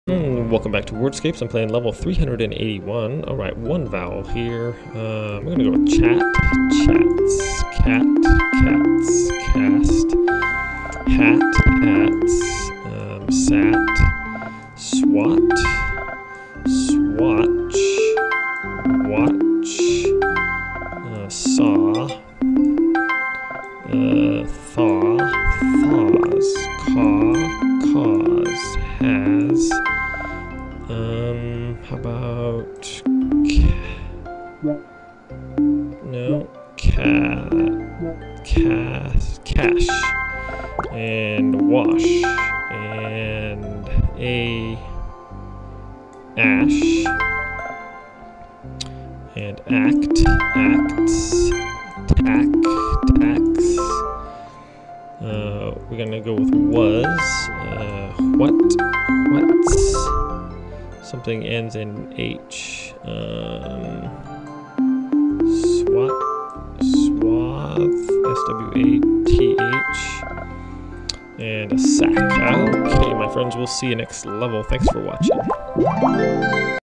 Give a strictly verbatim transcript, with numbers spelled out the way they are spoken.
Welcome back to WORDSCAPES. I'm playing level three hundred eighty-one. Alright, one vowel here. Uh, I'm gonna go with chat, chats, cat, cats, cast, hat, hats, um, sat, swat, swatch, watch, uh, saw, uh, thaw, thaws, caw, cause, has. Um, how about ca no cat cast cash and wash and a ash and act acts tack tax. Uh, we're gonna go with was uh, what what's. Something ends in H. Um, swat, swath, S W A T H, and a sack. Okay, my friends, we'll see you next level. Thanks for watching.